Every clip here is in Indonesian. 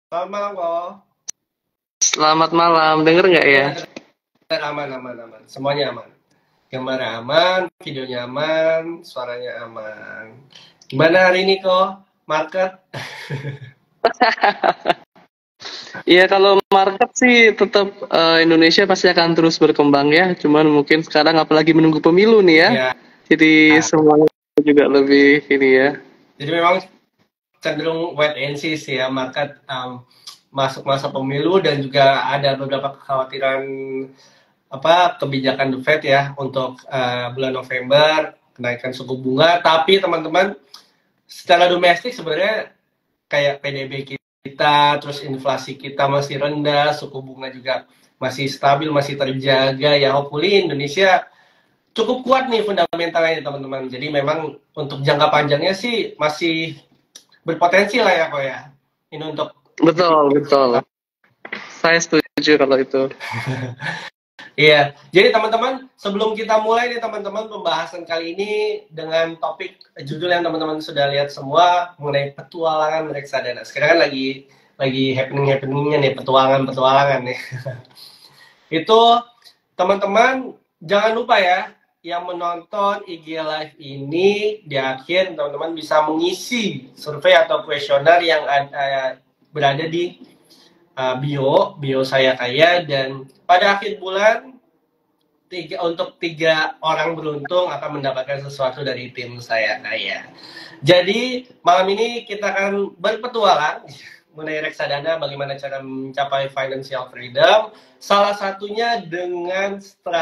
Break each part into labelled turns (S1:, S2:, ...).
S1: Selamat malam kok.
S2: Selamat malam, denger nggak ya?
S1: Ya, aman, aman, aman. Semuanya aman. Gambar aman, videonya aman, suaranya aman. Gimana hari ini kok? Market?
S2: Iya kalau market sih tetap Indonesia pasti akan terus berkembang ya. Cuman mungkin sekarang apalagi menunggu pemilu nih ya.
S1: Ya,
S2: Jadi semuanya juga lebih ini ya.
S1: jadi memang cenderung wait and see sih ya market masuk masa pemilu dan juga ada beberapa kekhawatiran kebijakan The Fed ya untuk bulan November kenaikan suku bunga. Tapi teman-teman secara domestik sebenarnya kayak PDB kita, terus inflasi kita masih rendah, suku bunga juga masih stabil, masih terjaga. Ya hopefully Indonesia cukup kuat nih fundamentalnya teman-teman. Jadi memang untuk jangka panjangnya sih masih berpotensi lah ya kok ya. Ini untuk
S2: Betul, betul. Saya setuju kalau itu.
S1: iya, jadi teman-teman sebelum kita mulai nih teman-teman pembahasan kali ini dengan topik judul yang teman-teman sudah lihat semua mengenai petualangan reksadana. Sekarang kan lagi happeningnya nih petualangan nih. Itu teman-teman jangan lupa ya yang menonton IG Live ini di akhir teman-teman bisa mengisi survei atau kuesioner yang berada di bio saya kaya dan pada akhir bulan untuk 3 orang beruntung akan mendapatkan sesuatu dari tim saya kaya. Jadi malam ini kita akan berpetualang mengenai reksadana, bagaimana cara mencapai financial freedom. Salah satunya dengan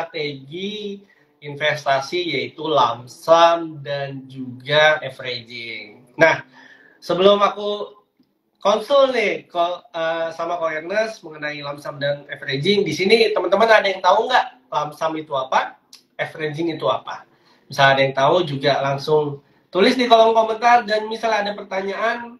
S1: strategi investasi yaitu lump sum dan juga averaging. Nah, sebelum aku konsul nih sama Ko Ernest mengenai lump sum dan averaging. Di sini teman-teman ada yang tahu nggak lump sum itu apa, averaging itu apa? Misalnya ada yang tahu juga langsung tulis di kolom komentar dan misalnya ada pertanyaan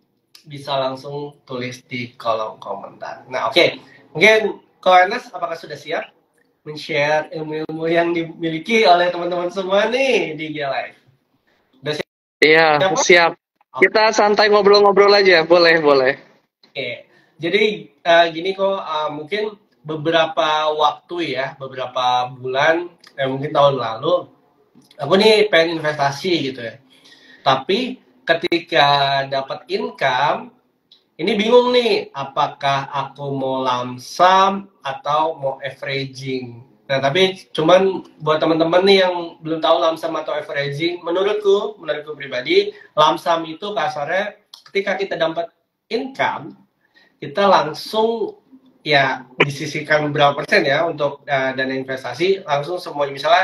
S1: bisa langsung tulis di kolom komentar. Nah, oke. Mungkin Ko Ernest apakah sudah siap men-share ilmu-ilmu yang dimiliki oleh teman-teman semua nih di G Live? Udah
S2: Iya,
S1: siap, Ko?
S2: siap. Kita santai ngobrol-ngobrol aja, boleh, boleh.
S1: Oke, jadi gini kok mungkin beberapa waktu ya, beberapa bulan, mungkin tahun lalu, aku nih pengen investasi gitu ya. Tapi ketika dapat income, ini bingung nih, apakah aku mau lump sum atau mau averaging. Nah, tapi cuman buat teman-teman nih yang belum tahu lump sum atau averaging, menurutku pribadi, lump sum itu kasarnya ketika kita dapat income, kita langsung ya disisihkan berapa persen ya untuk dana investasi langsung semuanya misalnya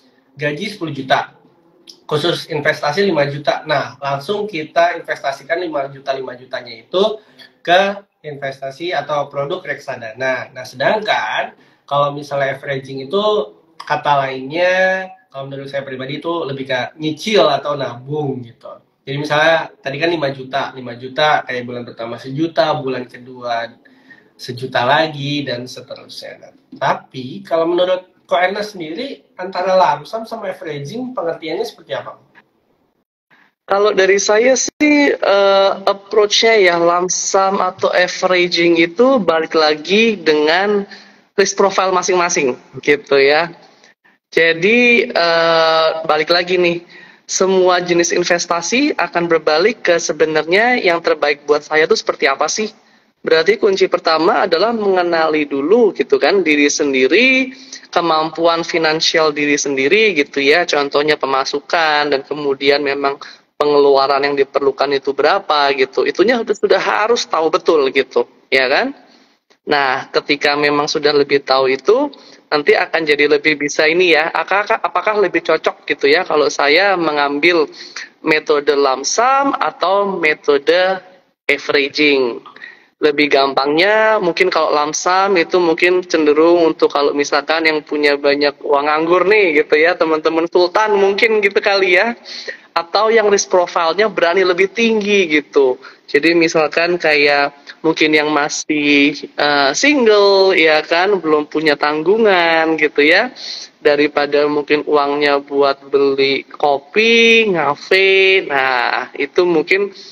S1: gaji 10 juta khusus investasi 5 juta. Nah, langsung kita investasikan 5 juta 5 jutanya itu ke investasi atau produk reksadana. Nah, sedangkan kalau misalnya averaging itu kata lainnya kalau menurut saya pribadi itu lebih ke nyicil atau nabung gitu. Jadi misalnya tadi kan 5 juta kayak bulan pertama sejuta, bulan kedua sejuta lagi dan seterusnya. Nah, tapi kalau menurut Ko Ernest sendiri antara lump sum sama averaging pengertiannya seperti apa?
S2: Kalau dari saya sih approach-nya ya lump sum atau averaging itu balik lagi dengan risk profile masing-masing gitu ya. Jadi balik lagi nih, semua jenis investasi akan berbalik ke sebenarnya yang terbaik buat saya itu seperti apa sih? Berarti kunci pertama adalah mengenali dulu gitu kan diri sendiri, kemampuan finansial diri sendiri gitu ya. Contohnya pemasukan dan kemudian memang pengeluaran yang diperlukan itu berapa gitu. Itunya sudah harus tahu betul gitu, ya kan? Nah, ketika memang sudah lebih tahu itu, nanti akan jadi lebih bisa ini ya, apakah lebih cocok gitu ya kalau saya mengambil metode lump sum atau metode averaging. Lebih gampangnya mungkin kalau lump sum itu mungkin cenderung untuk kalau misalkan yang punya banyak uang nganggur nih gitu ya, teman-teman sultan mungkin gitu kali ya, atau yang risk profile-nya berani lebih tinggi gitu. Jadi misalkan kayak mungkin yang masih single ya kan, belum punya tanggungan gitu ya, daripada mungkin uangnya buat beli kopi, ngafe. Nah, itu mungkin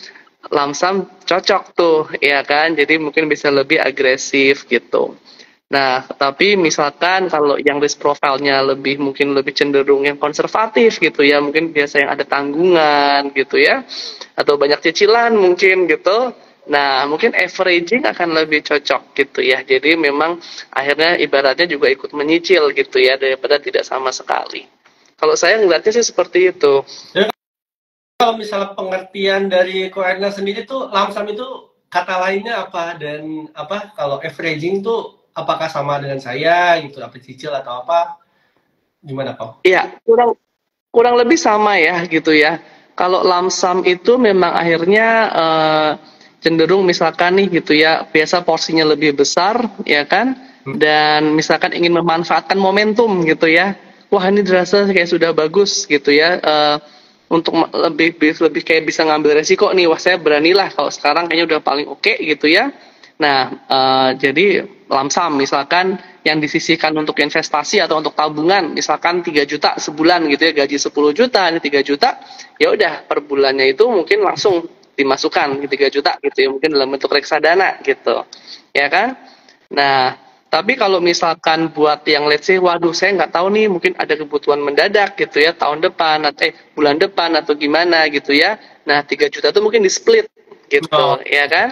S2: lamsam cocok tuh, ya kan? Jadi mungkin bisa lebih agresif gitu. Nah, tapi misalkan kalau yang risk profile-nya mungkin lebih cenderung yang konservatif gitu ya, mungkin biasa yang ada tanggungan gitu ya, atau banyak cicilan mungkin gitu. Nah, mungkin averaging akan lebih cocok gitu ya. Jadi memang akhirnya ibaratnya juga ikut menyicil gitu ya daripada tidak sama sekali. Kalau saya ngeliatnya sih seperti itu.
S1: Dan kalau misalnya pengertian dari Ko Erna sendiri tuh lamsam itu kata lainnya apa, dan apa kalau averaging tuh apakah sama dengan saya gitu, apa cicil atau apa, gimana kok?
S2: Iya, kurang kurang lebih sama ya gitu ya. Kalau lamsam itu memang akhirnya cenderung misalkan nih gitu ya, biasa porsinya lebih besar ya kan, dan misalkan ingin memanfaatkan momentum gitu ya. Wah ini dirasa kayak sudah bagus gitu ya, untuk lebih kayak bisa ngambil resiko nih. Wah saya beranilah kalau sekarang kayaknya udah paling oke gitu ya. Nah, jadi lamsam misalkan yang disisihkan untuk investasi atau untuk tabungan misalkan 3 juta sebulan gitu ya, gaji 10 juta ini 3 juta, ya udah per bulannya itu mungkin langsung dimasukkan 3 juta gitu ya, mungkin dalam bentuk reksadana gitu. Ya kan? Nah, tapi kalau misalkan buat yang let's say waduh saya nggak tahu nih mungkin ada kebutuhan mendadak gitu ya tahun depan atau bulan depan atau gimana gitu ya. Nah, 3 juta itu mungkin di split gitu,
S1: Oh,
S2: ya kan?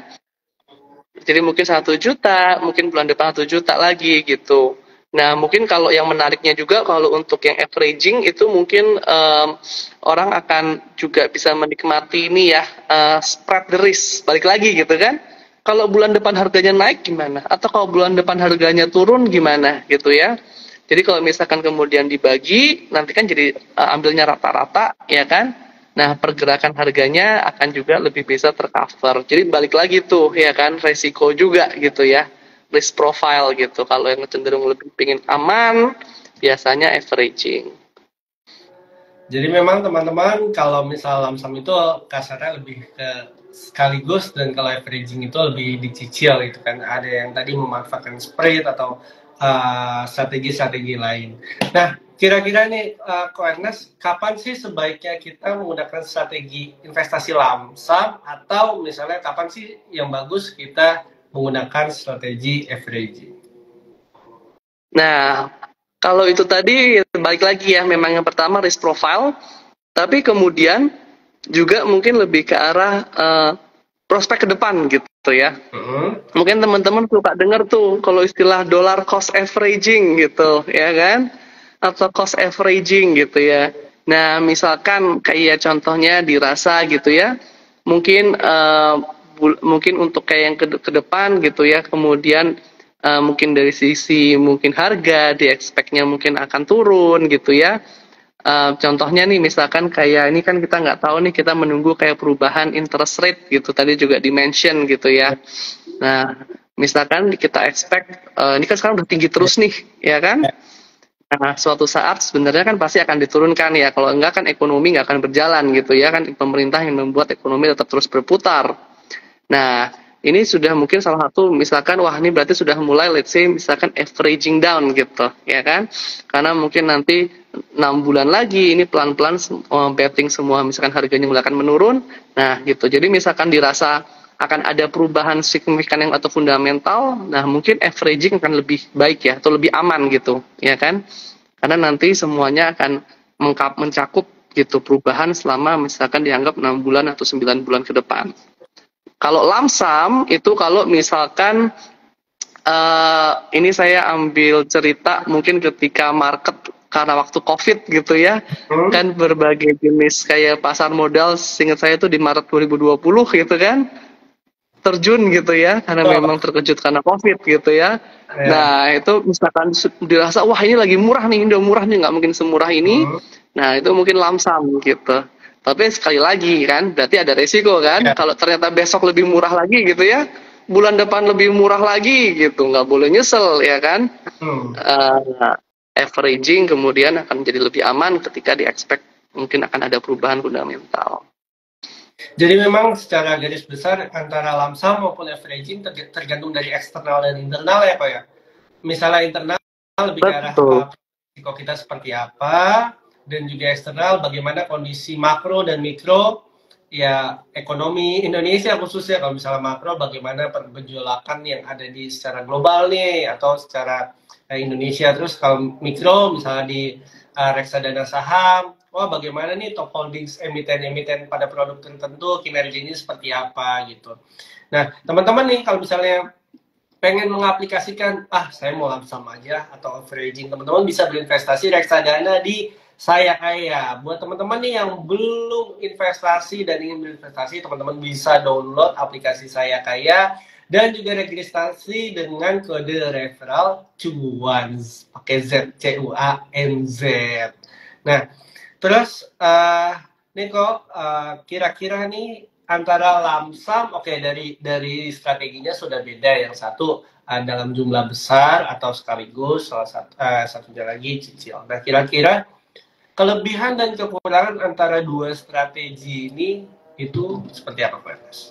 S2: Jadi mungkin 1 juta, mungkin bulan depan 1 juta lagi gitu. Nah, mungkin kalau yang menariknya juga kalau untuk yang averaging itu mungkin orang akan juga bisa menikmati ini ya, spread the risk. Balik lagi gitu kan. Kalau bulan depan harganya naik gimana? Atau kalau bulan depan harganya turun gimana gitu ya. Jadi kalau misalkan kemudian dibagi, nanti kan jadi ambilnya rata-rata ya kan. Nah, pergerakan harganya akan juga lebih bisa tercover. Jadi balik lagi tuh ya kan resiko juga gitu ya. Risk profile gitu. Kalau yang cenderung lebih pingin aman, biasanya averaging.
S1: jadi memang teman-teman kalau misal lamsam itu kasarnya lebih ke sekaligus, dan kalau averaging itu lebih dicicil gitu kan. Ada yang tadi memanfaatkan spread atau strategi-strategi lain. Nah, kira-kira nih Ko Ernest, kapan sih sebaiknya kita menggunakan strategi investasi lamsam, atau misalnya kapan sih yang bagus kita menggunakan strategi averaging?
S2: Nah, kalau itu tadi balik lagi ya, memang yang pertama risk profile, tapi kemudian juga mungkin lebih ke arah prospek ke depan gitu ya. Mungkin teman-teman suka dengar tuh kalau istilah dollar cost averaging gitu, ya kan? Atau cost averaging gitu ya. Nah, misalkan kayak contohnya dirasa gitu ya, mungkin mungkin untuk kayak yang ke depan gitu ya, kemudian mungkin dari sisi mungkin harga di expect-nya mungkin akan turun gitu ya. Contohnya nih misalkan kayak ini kan kita nggak tahu nih, kita menunggu kayak perubahan interest rate gitu tadi juga dimention gitu ya. Nah, misalkan kita expect ini kan sekarang udah tinggi terus nih, ya kan? Nah, suatu saat sebenarnya kan pasti akan diturunkan ya. Kalau enggak kan ekonomi nggak akan berjalan gitu ya kan. Pemerintah yang membuat ekonomi tetap terus berputar. Nah, ini sudah mungkin salah satu misalkan wah ini berarti sudah mulai let's say misalkan averaging down gitu, ya kan? Karena mungkin nanti 6 bulan lagi ini pelan-pelan betting semua misalkan harganya mulai akan menurun. Nah, gitu. Jadi misalkan dirasa akan ada perubahan signifikan yang atau fundamental, nah mungkin averaging akan lebih baik ya atau lebih aman gitu, ya kan? Karena nanti semuanya akan mencakup gitu perubahan selama misalkan dianggap 6 bulan atau 9 bulan ke depan. Kalau lamsam itu kalau misalkan ini saya ambil cerita mungkin ketika market karena waktu COVID gitu ya, kan berbagai jenis kayak pasar modal, seingat saya itu di Maret 2020 gitu kan, terjun gitu ya, karena memang terkejut karena COVID gitu ya. Nah itu misalkan dirasa wah ini lagi murah nih, udah murah nih, nggak mungkin semurah ini. Nah itu mungkin lamsam gitu. Tapi sekali lagi kan, berarti ada resiko kan. Kalau ternyata besok lebih murah lagi gitu ya, bulan depan lebih murah lagi gitu, nggak boleh nyesel ya kan. Averaging kemudian akan menjadi lebih aman ketika di expect mungkin akan ada perubahan fundamental.
S1: Jadi memang secara garis besar antara lamsam maupun averaging tergantung dari eksternal dan internal ya Pak ya. Misalnya internal lebih ke arah risiko kita seperti apa, dan juga eksternal bagaimana kondisi makro dan mikro ya ekonomi Indonesia khususnya, kalau misalnya makro bagaimana pergejolakan yang ada di secara global nih atau secara Indonesia. Terus kalau mikro misalnya di reksadana saham, wah bagaimana nih top holdings emiten-emiten pada produk tertentu kinerjanya seperti apa gitu. Nah teman-teman nih kalau misalnya pengen mengaplikasikan, saya mau lamsam aja atau averaging, teman-teman bisa berinvestasi reksadana di Saya Kaya. Buat teman-teman nih yang belum investasi dan ingin berinvestasi, teman-teman bisa download aplikasi Saya Kaya dan juga registrasi dengan kode referral Cuanz, pakai Z, CUANZ. Nah, terus Niko, kira-kira nih antara lamsam, oke, dari strateginya sudah beda. Yang satu dalam jumlah besar atau sekaligus, satunya lagi cicil. Nah, kira-kira kelebihan dan kekurangan antara dua strategi ini itu seperti apa, Pak Ernest?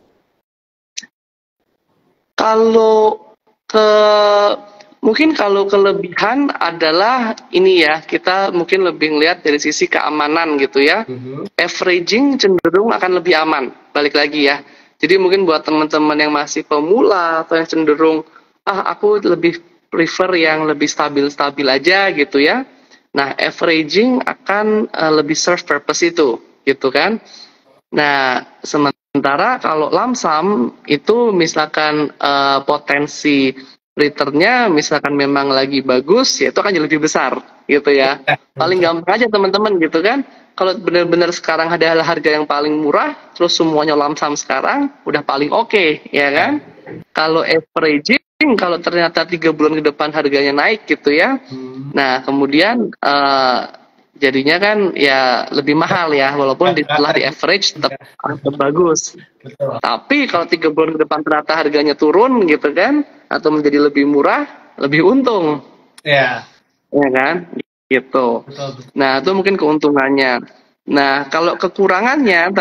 S2: Mungkin kalau kelebihan adalah ini ya, kita mungkin lebih ngelihat dari sisi keamanan gitu ya. Averaging cenderung akan lebih aman, balik lagi ya. Jadi mungkin buat teman-teman yang masih pemula atau yang cenderung, aku lebih prefer yang lebih stabil-stabil aja gitu ya. Nah, averaging akan lebih serve purpose itu, gitu kan. Nah, sementara kalau lamsam itu misalkan potensi returnnya misalkan memang lagi bagus, ya itu akan jadi lebih besar gitu ya. Paling gampang aja teman-teman gitu kan. Kalau benar-benar sekarang ada harga yang paling murah, terus semuanya lamsam sekarang, udah paling oke, ya kan. Kalau averaging, kalau ternyata 3 bulan ke depan harganya naik gitu ya, nah kemudian jadinya kan ya lebih mahal ya, walaupun setelah di average tetap bagus. Betul. Tapi kalau 3 bulan ke depan ternyata harganya turun gitu kan, atau menjadi lebih murah, lebih untung.
S1: Ya.
S2: Ya kan? Gitu. Betul. Nah, itu mungkin keuntungannya. Nah, kalau kekurangannya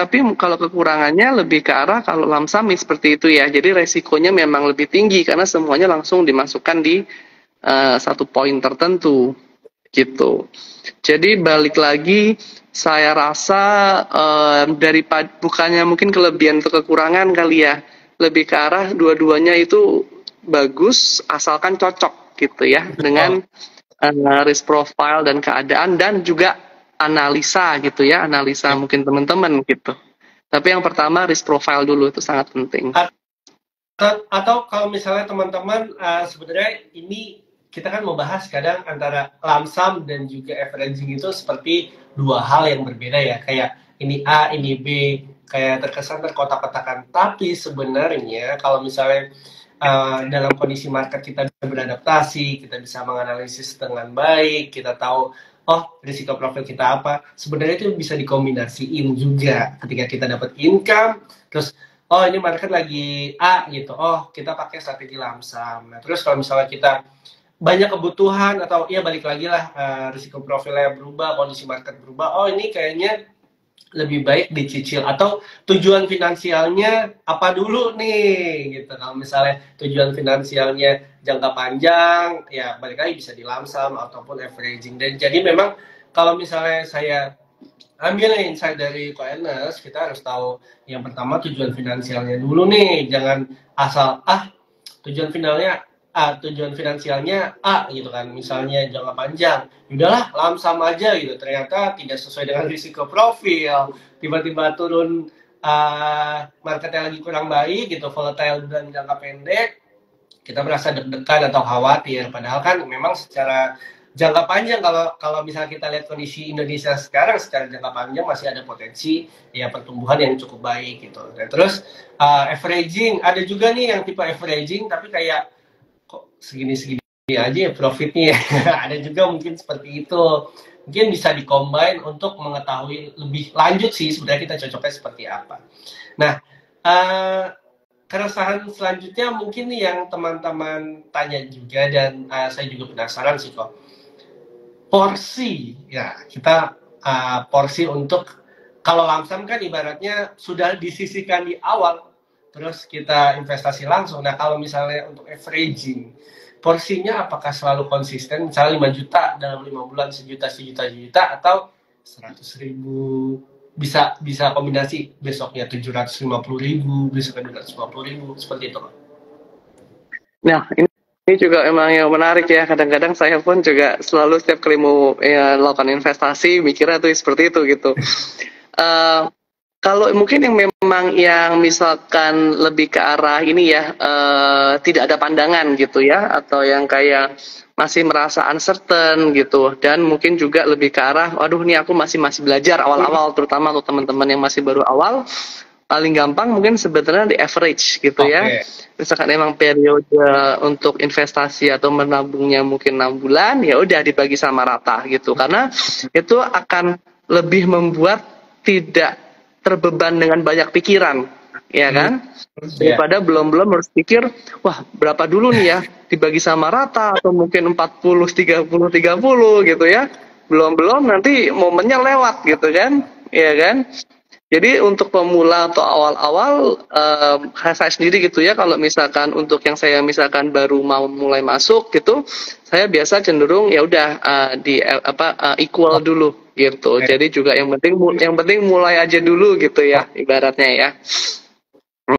S2: lebih ke arah kalau lamsam seperti itu ya. Jadi resikonya memang lebih tinggi karena semuanya langsung dimasukkan di satu poin tertentu. Gitu. Jadi balik lagi, saya rasa bukannya mungkin kelebihan atau kekurangan kali ya, lebih ke arah dua-duanya itu bagus asalkan cocok gitu ya dengan risk profile dan keadaan dan juga analisa gitu ya, analisa mungkin teman-teman gitu. Tapi yang pertama risk profile dulu itu sangat penting.
S1: Atau kalau misalnya teman-teman sebenarnya ini kita kan mau bahas kadang antara lamsam dan juga averaging itu seperti dua hal yang berbeda ya, kayak ini A, ini B, kayak terkesan terkotak-kotakan. Tapi sebenarnya kalau misalnya dalam kondisi market kita beradaptasi, kita bisa menganalisis dengan baik, kita tahu risiko profil kita apa, sebenarnya itu bisa dikombinasiin juga ketika kita dapat income, terus ini market lagi A gitu, kita pakai strategi lamsam. Nah, terus kalau misalnya kita banyak kebutuhan atau balik lagi lah risiko profilnya berubah, kondisi market berubah, ini kayaknya lebih baik dicicil, atau tujuan finansialnya apa dulu nih gitu. Kalau misalnya tujuan finansialnya jangka panjang, ya balik lagi bisa di lamsam ataupun averaging. Dan jadi memang kalau misalnya saya ambil insight dari Ko Ernest, kita harus tahu yang pertama tujuan finansialnya dulu nih, jangan asal tujuan finansialnya A gitu kan, misalnya jangka panjang, udahlah lamsam aja gitu, ternyata tidak sesuai dengan risiko profil, tiba-tiba turun, marketnya lagi kurang baik gitu, volatile dan jangka pendek, kita merasa deg-degan atau khawatir, padahal kan memang secara jangka panjang, kalau misalnya kita lihat kondisi Indonesia sekarang, secara jangka panjang masih ada potensi ya pertumbuhan yang cukup baik gitu. Dan terus averaging, ada juga nih yang tipe averaging tapi kayak kok segini-segini aja ya profitnya. Ada juga mungkin seperti itu. Mungkin bisa dikombin untuk mengetahui lebih lanjut sih sebenarnya kita cocoknya seperti apa. Nah, keresahan selanjutnya mungkin nih yang teman-teman tanya juga, dan saya juga penasaran sih kok. Porsi, ya kita porsi untuk, kalau lamsam kan ibaratnya sudah disisihkan di awal, terus kita investasi langsung. Nah kalau misalnya untuk averaging, porsinya apakah selalu konsisten, misalnya 5 juta dalam 5 bulan, sejuta, atau 100.000, bisa bisa kombinasi besoknya 750.000, besoknya 250.000, seperti itu.
S2: Nah, ini juga emang yang menarik ya. Kadang-kadang saya pun juga selalu setiap kali mau ya, lakukan investasi, mikirnya tuh seperti itu gitu. Eh, Kalau mungkin yang memang yang misalkan lebih ke arah ini ya, tidak ada pandangan gitu ya, atau yang kayak masih merasa uncertain gitu, dan mungkin juga lebih ke arah, waduh nih aku masih belajar awal-awal, terutama untuk teman-teman yang masih baru awal, paling gampang mungkin sebetulnya di average gitu ya.
S1: Oke.
S2: Misalkan emang periode untuk investasi atau menabungnya mungkin 6 bulan, ya udah dibagi sama rata gitu. Karena itu akan lebih membuat tidak terbeban dengan banyak pikiran, ya
S1: Hmm,
S2: kan?
S1: ya.
S2: Daripada belum-belum harus pikir, wah berapa dulu nih ya dibagi sama rata atau mungkin 40 30 30 gitu ya. Belum-belum nanti momennya lewat gitu kan? Ya kan? Jadi untuk pemula atau awal-awal, saya sendiri gitu ya, kalau misalkan untuk yang saya misalkan baru mau mulai masuk gitu, saya biasa cenderung ya udah di equal dulu gitu.
S1: Oke.
S2: Jadi juga yang penting mulai aja dulu gitu ya, ibaratnya ya.